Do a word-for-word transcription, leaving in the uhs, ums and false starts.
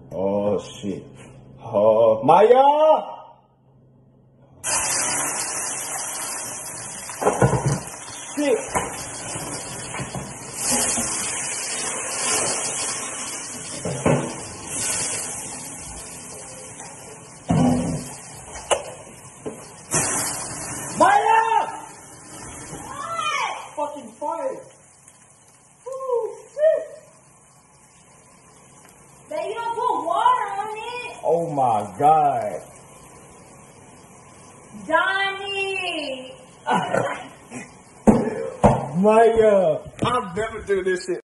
Oh shit. Oh, Maya! Shit. Maya! Fucking fire. Ooh, shit. Baby, you don't put water on it. Oh my god. Johnny. Maya, I'll never do this shit.